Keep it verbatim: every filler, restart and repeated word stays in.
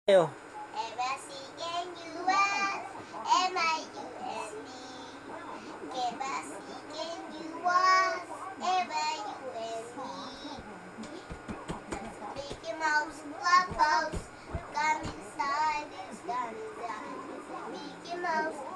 Ayo. M S C N U S M I U N D M S C N U S M I U N D Mickey Mouse, Clubhouse, come inside, this gun inside. Mickey Mouse.